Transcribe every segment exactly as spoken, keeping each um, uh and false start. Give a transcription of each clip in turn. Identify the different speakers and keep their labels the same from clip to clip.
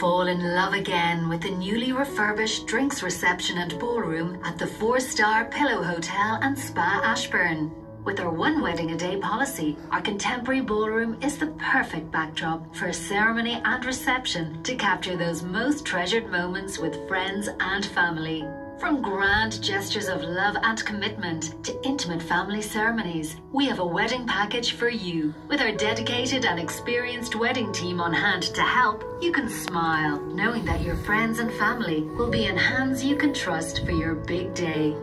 Speaker 1: fall in love again with the newly refurbished drinks reception and ballroom at the four-star Pillow Hotel and Spa Ashburn. With our one wedding a day policy, our contemporary ballroom is the perfect backdrop for a ceremony and reception to capture those most treasured moments with friends and family. From grand gestures of love and commitment to intimate family ceremonies, we have a wedding package for you. With our dedicated and experienced wedding team on hand to help, you can smile, knowing that your friends and family will be in hands you can trust for your big day.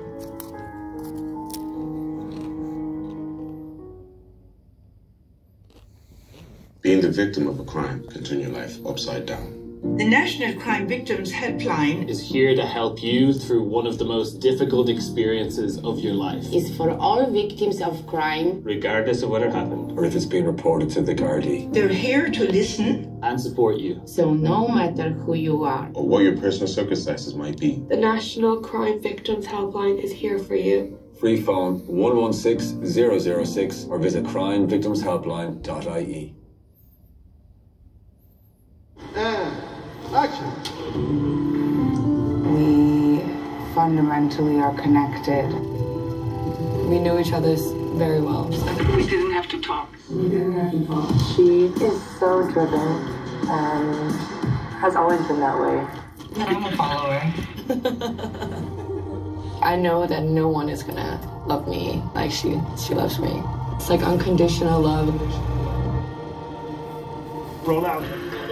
Speaker 2: Being the victim of a crime can turn your life upside down.
Speaker 3: The National Crime Victims Helpline
Speaker 4: is here to help you through one of the most difficult experiences of your life.
Speaker 5: Is for all victims of crime,
Speaker 4: regardless of what happened,
Speaker 6: or if it's been reported to the Gardaí.
Speaker 3: They're here to listen
Speaker 4: and support you.
Speaker 5: So no matter who you are,
Speaker 2: or what your personal circumstances might be,
Speaker 7: the National Crime Victims Helpline is here for you.
Speaker 6: Free phone one one six zero zero six or visit crime victims helpline dot I E.
Speaker 8: And action.
Speaker 9: We fundamentally are connected.
Speaker 7: We know each other very well.
Speaker 3: We didn't have to talk.
Speaker 9: We didn't have to talk. She is so driven and has always been that way.
Speaker 5: And I'm a follower.
Speaker 7: I know that no one is gonna love me like she she loves me. It's like unconditional love.
Speaker 8: Roll out.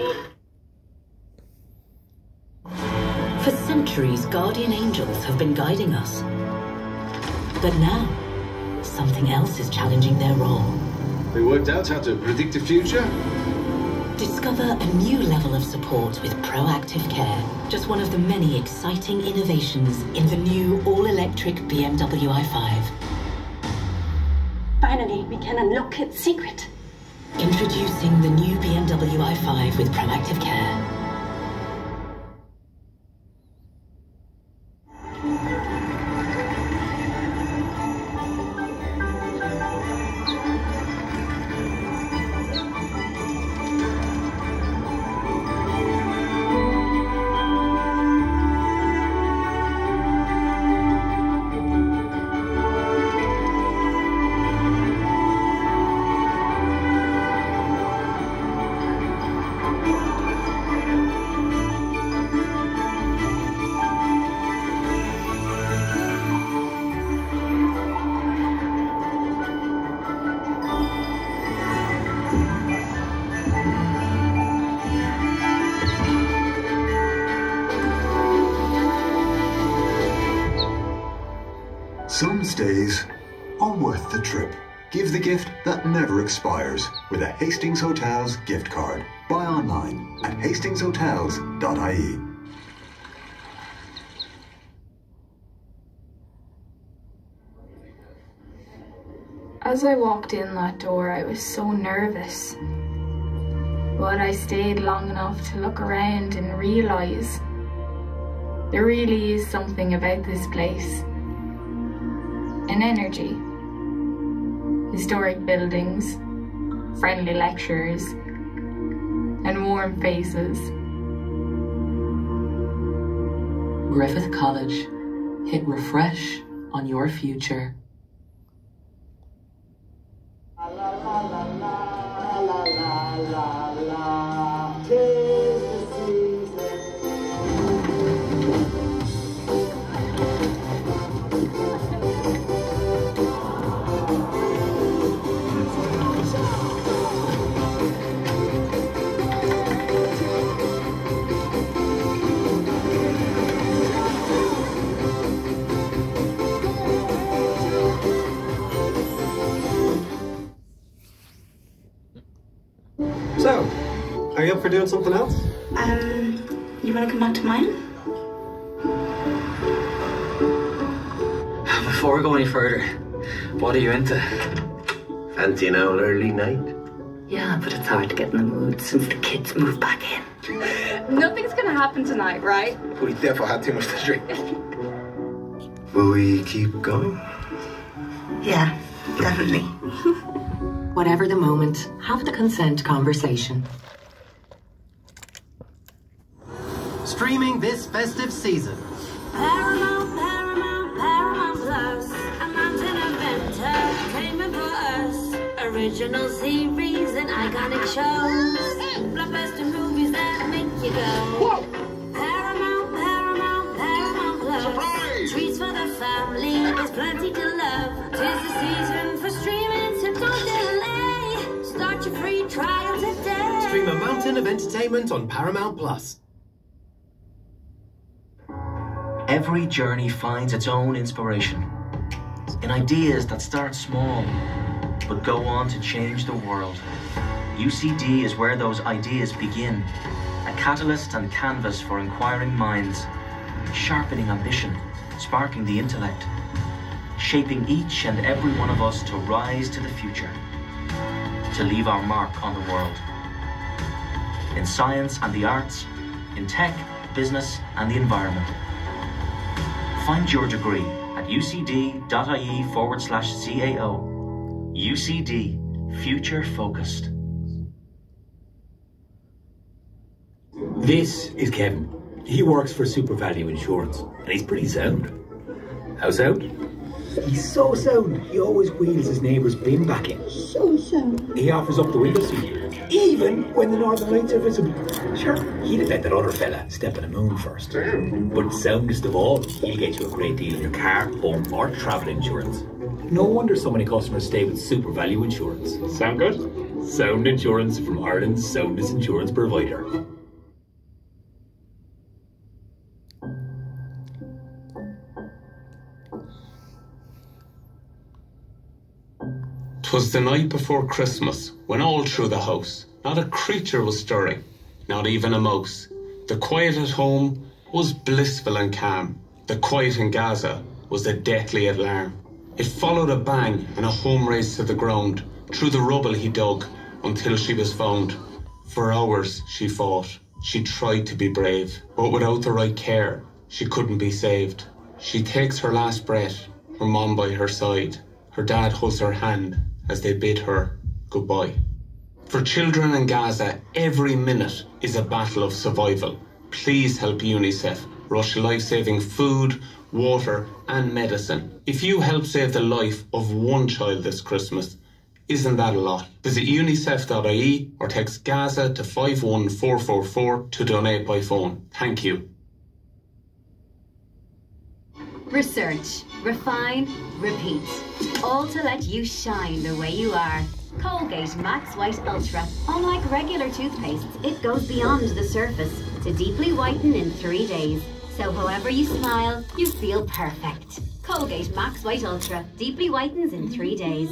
Speaker 10: For centuries, guardian angels have been guiding us. But now, something else is challenging their role.
Speaker 8: We worked out how to predict the future.
Speaker 10: Discover a new level of support with proactive care. Just one of the many exciting innovations in the new all-electric B M W i five.
Speaker 11: Finally, we can unlock its secret.
Speaker 10: Introducing the new B M W i five with proactive care.
Speaker 12: Some stays are worth the trip. Give the gift that never expires with a Hastings Hotels gift card. Buy online at hastings hotels dot I E.
Speaker 13: As I walked in that door, I was so nervous. But I stayed long enough to look around and realise there really is something about this place. An energy. Historic buildings, friendly lecturers, and warm faces.
Speaker 14: Griffith College. Hit refresh on your future.
Speaker 15: So, are you up for doing something else?
Speaker 11: Um, you want to come back to mine?
Speaker 16: Before we go any further, what are you into?
Speaker 17: Fancy an owl early night?
Speaker 11: Yeah, but it's hard to get in the mood since the kids moved back in.
Speaker 18: Nothing's gonna happen tonight, right?
Speaker 17: We definitely had too much to drink. Will we keep going?
Speaker 11: Yeah, definitely.
Speaker 14: Whatever the moment, have the consent conversation.
Speaker 19: Streaming this festive season.
Speaker 20: Paramount, Paramount, Paramount Plus. A mountain of entertainment for us. Original series and iconic shows. Blockbuster movies that make you go. Whoa. Paramount, Paramount, Paramount Plus. Surprise! Treats for the family, there's plenty to love. Tis the season for streaming, so don't delay. Start your free trial today.
Speaker 19: Stream a mountain of entertainment on Paramount Plus.
Speaker 21: Every journey finds its own inspiration in ideas that start small but go on to change the world. U C D is where those ideas begin, a catalyst and canvas for inquiring minds, sharpening ambition, sparking the intellect, shaping each and every one of us to rise to the future, to leave our mark on the world. In science and the arts, in tech, business and the environment. Find your degree at ucd.ie forward slash CAO. U C D, future focused.
Speaker 22: This is Kevin. He works for SuperValue Insurance, and he's pretty sound. How sound? He's so sound, he always wheels his neighbour's bin back in. So sound. He offers up the window seat, even when the northern lights are visible. Sure, he'd have let that other fella step on the moon first. But soundest of all, he'll get you a great deal in your car, home or travel insurance. No wonder so many customers stay with SuperValue Insurance. Sound good? Sound Insurance from Ireland's soundest insurance provider.
Speaker 2: 'Twas the night before Christmas, when all through the house, not a creature was stirring, not even a mouse. The quiet at home was blissful and calm. The quiet in Gaza was a deathly alarm. It followed a bang and a home race to the ground. Through the rubble he dug, until she was found. For hours she fought, she tried to be brave, but without the right care, she couldn't be saved. She takes her last breath, her mom by her side. Her dad holds her hand as they bid her goodbye. For children in Gaza, every minute is a battle of survival. Please help UNICEF rush life-saving food, water and medicine. If you help save the life of one child this Christmas, isn't that a lot? Visit unicef dot I E or text Gaza to five one four four four to donate by phone. Thank you.
Speaker 23: Research, refine, repeat. All to let you shine the way you are. Colgate Max White Ultra. Unlike regular toothpastes, it goes beyond the surface to deeply whiten in three days. So however you smile, you feel perfect. Colgate Max White Ultra deeply whitens in three days.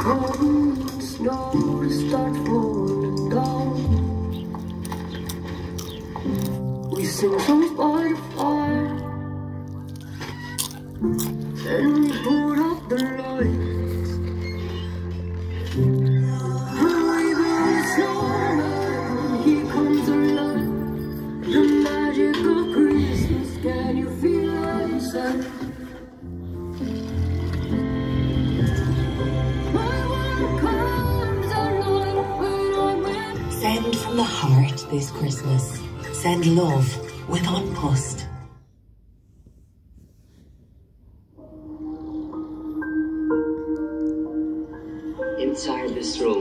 Speaker 20: cold snow to start falling down. We sing songs by the fire, then we put out the lights. Hurry, baby, snowman, here comes the light. The magic of Christmas, can you feel it inside?
Speaker 10: Send from the heart this Christmas. Send love with An Post.
Speaker 11: Inside this room,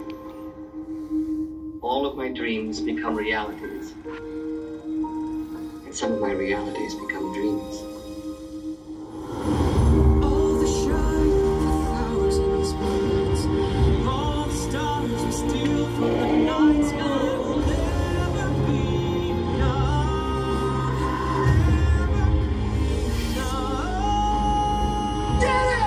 Speaker 11: all of my dreams become realities. And some of my realities become dreams.
Speaker 20: All the shine of the thousands planets, all the stars we steal from the night sky will never be enough. Get it!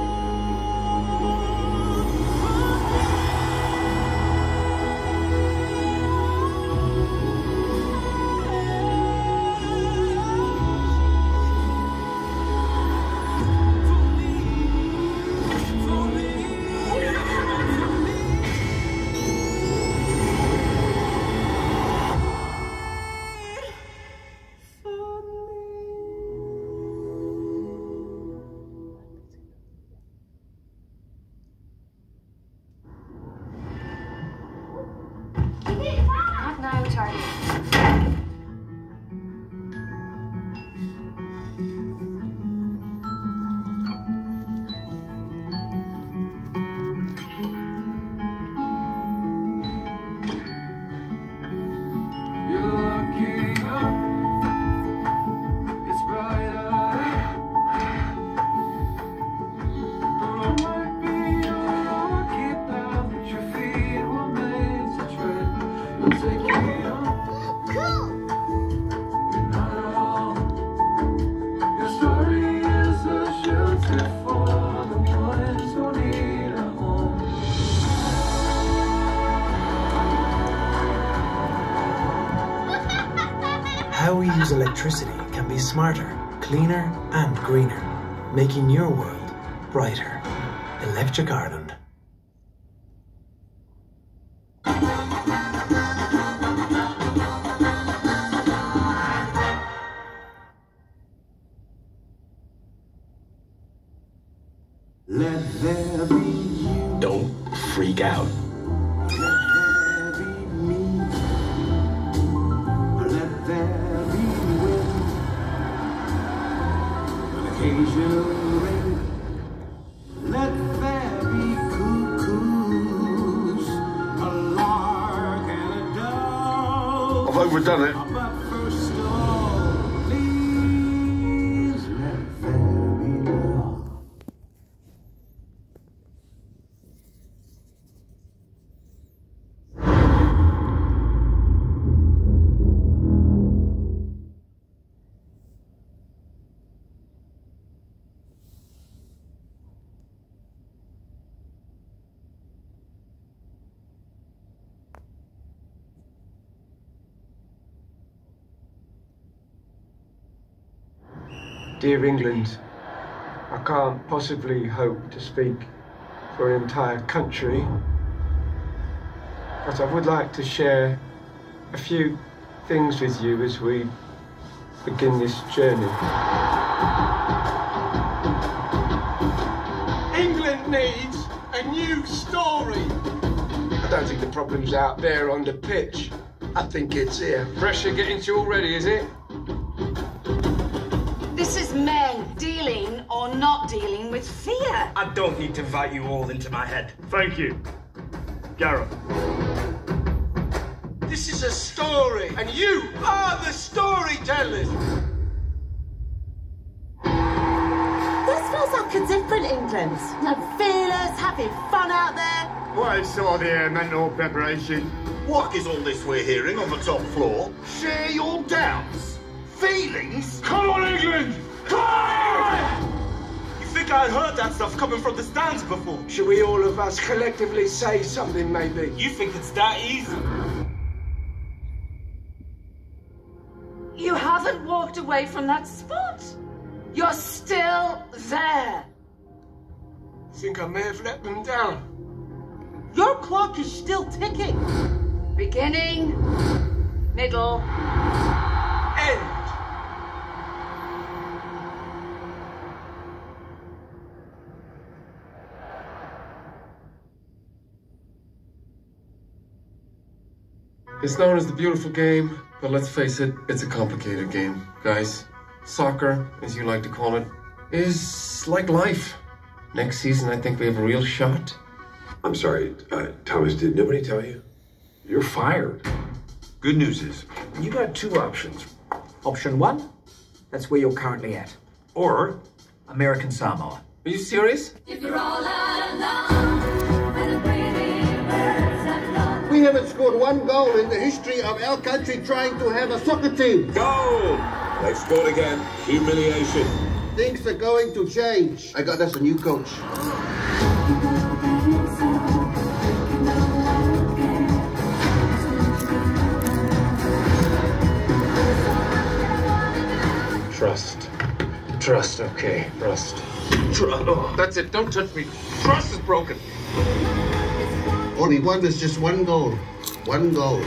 Speaker 13: Not now, Charlie.
Speaker 1: How we use electricity can be smarter, cleaner and greener, making your world brighter. Electric Ireland.
Speaker 20: Let there be you.
Speaker 22: Don't freak out.
Speaker 20: Let there be me. Let there be wind. An occasional rain. Let there be cuckoos. A lark and a dove.
Speaker 8: I've overdone it.
Speaker 20: But first of all, please let there be love.
Speaker 4: Dear England, I can't possibly hope to speak for an entire country, but I would like to share a few things with you as we begin this journey. England needs a new story. I don't think the problem's out there on the pitch. I think it's here. Pressure getting to you already, is it?
Speaker 6: This is men dealing or not dealing with fear.
Speaker 24: I don't need to invite you all into my head. Thank you. Gareth.
Speaker 4: This is a story, and you are the storytellers.
Speaker 6: This feels like a different England. Like fearless, having fun out there.
Speaker 8: What is sort of the uh, mental preparation?
Speaker 25: What is all this we're hearing on the top floor? Share your doubts, feelings.
Speaker 8: Come on, England! Come on!
Speaker 25: You think
Speaker 4: think I heard that stuff coming from the stands before.
Speaker 3: Should we all of us collectively say something, maybe?
Speaker 4: You think it's that easy?
Speaker 6: You haven't walked away from that spot. You're still there.
Speaker 3: I think I may have let them down.
Speaker 6: Your clock is still ticking. Beginning, middle, end.
Speaker 4: It's known as the beautiful game, but let's face it, it's a complicated game. Guys, soccer, as you like to call it, is like life. Next season, I think we have a real shot.
Speaker 5: I'm sorry, uh, Thomas, did nobody tell you? You're fired. Good news is, you got two options.
Speaker 7: Option one, that's where you're currently at.
Speaker 5: Or
Speaker 7: American Samoa.
Speaker 4: Are you serious?
Speaker 20: If you're all alone, and the pretty birds have flown.
Speaker 9: We haven't scored one goal in the history of our country trying to have a soccer team.
Speaker 5: Goal! They've scored again. Humiliation.
Speaker 9: Things are going to change. I got us a new coach.
Speaker 4: Trust. Trust, okay. Trust. Trust. Oh, that's it. Don't touch me. Trust is broken.
Speaker 9: All we want is just one goal. One goal.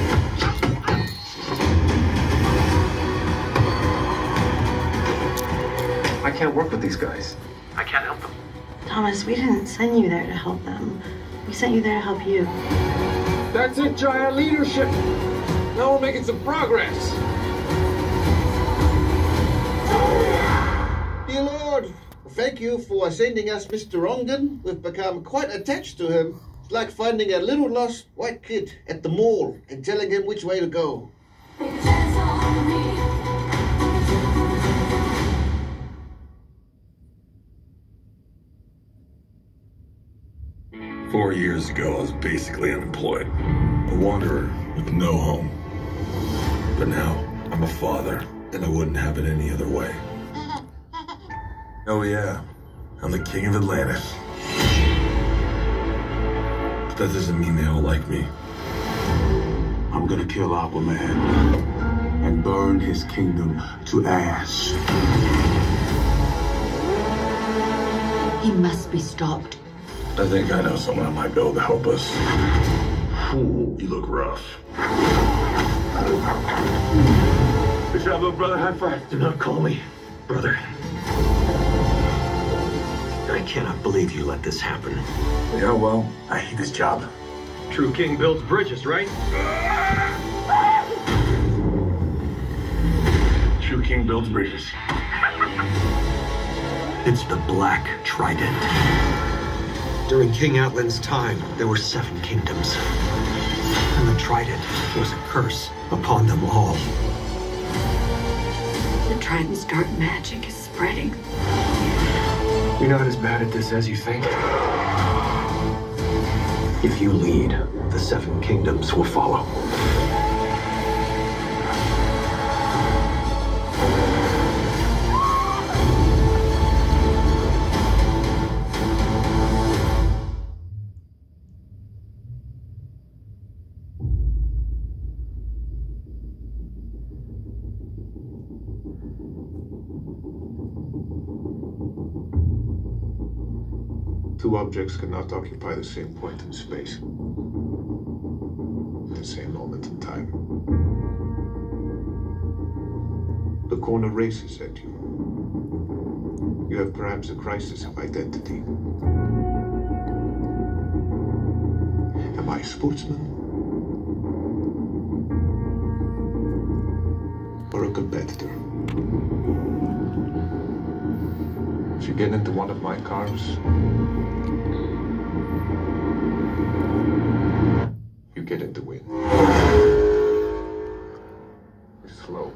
Speaker 4: I can't work with these guys. I can't help them.
Speaker 12: Thomas, we didn't send you there to help them. We sent you there to help you.
Speaker 4: That's it, giant leadership. Now we're making some progress.
Speaker 9: Dear Lord, thank you for sending us Mister Rongan. We've become quite attached to him. It's like finding a little lost white kid at the mall and telling him which way to go.
Speaker 5: Four years ago, I was basically unemployed. A wanderer with no home. But now, I'm a father, and I wouldn't have it any other way. Oh yeah, I'm the king of Atlantis. But that doesn't mean they all like me. I'm gonna kill Aquaman and burn his kingdom to ash.
Speaker 10: He must be stopped.
Speaker 5: I think I know someone that might be able to help us. Ooh, you look rough. Good job, little brother. High five.
Speaker 22: Do not call me brother. I cannot believe you let this happen.
Speaker 5: Yeah, well, I hate this job.
Speaker 24: True king builds bridges, right?
Speaker 5: True king builds bridges.
Speaker 22: It's the Black Trident. During King Atlan's time, there were seven kingdoms. And the Trident was a curse upon them all.
Speaker 10: The Trident's dark magic is spreading.
Speaker 22: You're not as bad at this as you think. If you lead, the seven kingdoms will follow.
Speaker 5: Two objects cannot occupy the same point in space. At the same moment in time. The corner races at you. You have perhaps a crisis of identity. Am I a sportsman? Or a competitor? If you get into one of my cars, you get in to win. Slow.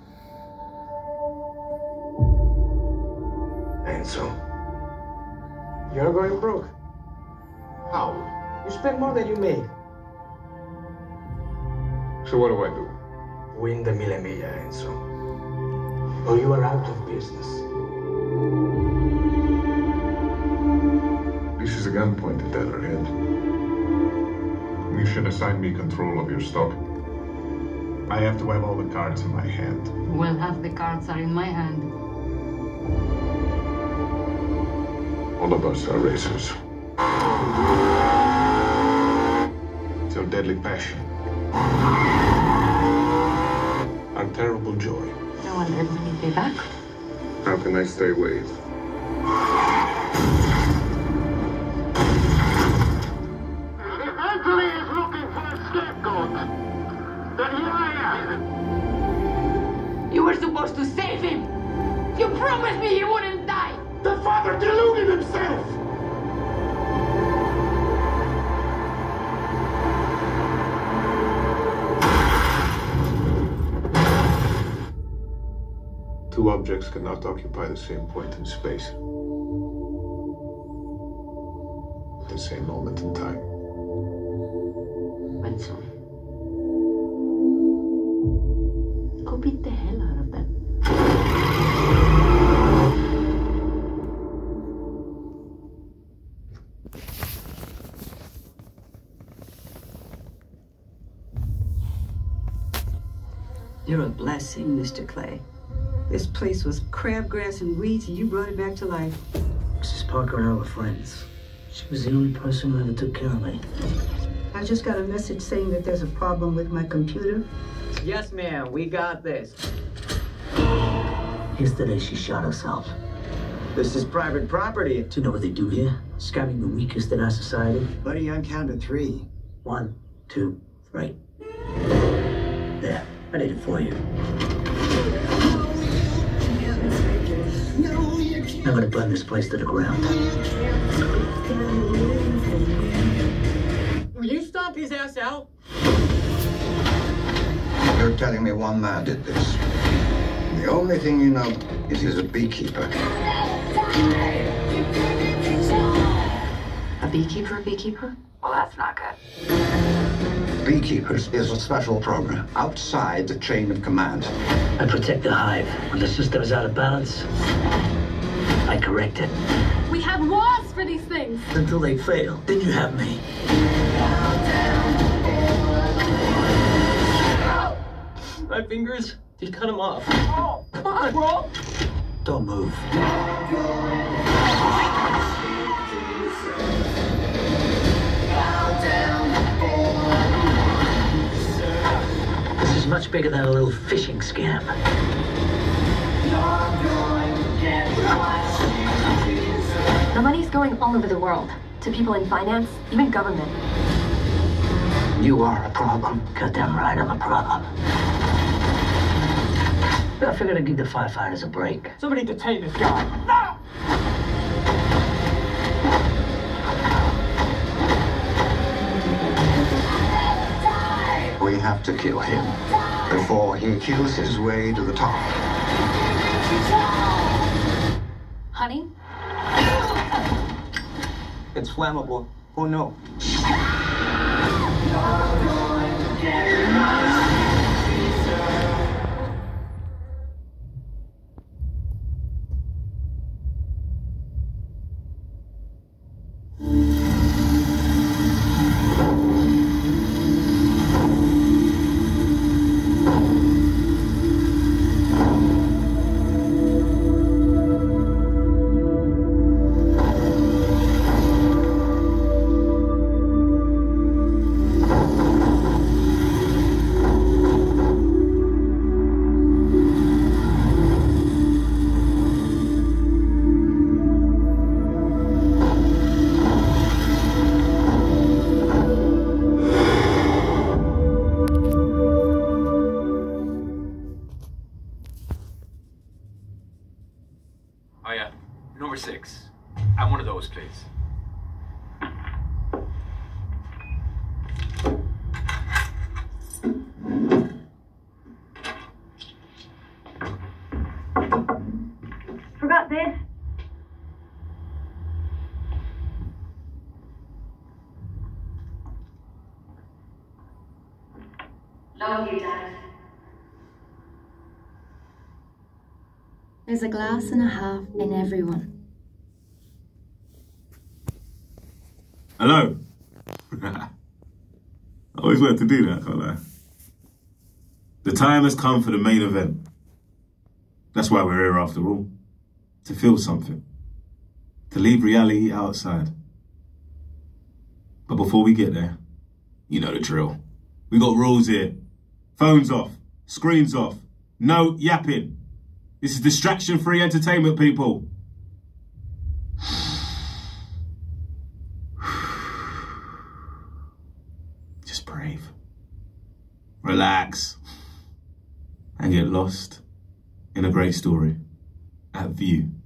Speaker 3: And so, you're going broke.
Speaker 5: How?
Speaker 3: You spend more than you make.
Speaker 5: So what do I do?
Speaker 3: Win the Mille Miglia, Enzo. Or you are out of business.
Speaker 5: least she's a gun pointed at her head.
Speaker 14: You should assign me control of your stock. I have to have all the cards in my hand.
Speaker 6: Well, half the cards are in my hand.
Speaker 5: All of us are racers.
Speaker 14: It's your deadly passion. Our terrible joy.
Speaker 6: No wonder we need me back.
Speaker 5: How can I stay away?
Speaker 3: If Anthony is looking for a scapegoat, then here I am.
Speaker 6: You were supposed to save him! You promised me he wouldn't die!
Speaker 3: The father deluded himself!
Speaker 14: Two objects cannot occupy the same point in space. At the same moment in time.
Speaker 6: Benson. Go beat the hell out of them.
Speaker 15: You're a blessing, Mister Clay. This place was crabgrass and weeds, and you brought it back to life.
Speaker 16: Missus Parker and I were friends. She was the only person who ever took care of me.
Speaker 15: I just got a message saying that there's a problem with my computer.
Speaker 7: Yes, ma'am, we got this.
Speaker 16: Yesterday, she shot herself.
Speaker 7: This is private property.
Speaker 16: Do you know what they do here? Scamming the weakest in our society.
Speaker 7: Buddy, on count of three.
Speaker 16: One, two, three. There, I did it for you. I'm gonna burn this place to the ground.
Speaker 7: Will you stomp his ass out?
Speaker 17: You're telling me one man did this. The only thing you know is he's a beekeeper.
Speaker 6: A beekeeper, a beekeeper? Well, that's not good.
Speaker 17: Beekeepers is a special program outside the chain of command.
Speaker 16: I protect the hive. When the system is out of balance, I correct it.
Speaker 18: We have laws for these things.
Speaker 16: Until they fail, then you have me.
Speaker 7: My fingers, just cut them off.
Speaker 18: Oh, come on, bro.
Speaker 16: Don't move. This is much bigger than a little phishing scam.
Speaker 12: The money's going all over the world, to people in finance, even government.
Speaker 16: You are a problem. Goddamn right, I'm a problem. I figured I'd give the firefighters a break.
Speaker 7: Somebody detain this guy.
Speaker 17: No! We have to kill him before he kills his way to the top.
Speaker 12: Honey?
Speaker 7: It's flammable. Oh no.
Speaker 22: Oh yeah, number six. I'm one of those, please.
Speaker 12: Forgot this.
Speaker 23: Love you, Dad.
Speaker 12: There's a glass and a half in everyone.
Speaker 2: Hello? I always wanted to do that, can't I? The time has come for the main event. That's why we're here after all. To feel something. To leave reality outside. But before we get there, you know the drill. We got rules here. Phones off. Screens off. No yapping. This is distraction-free entertainment, people. Just breathe. Relax. And get lost in a great story at View.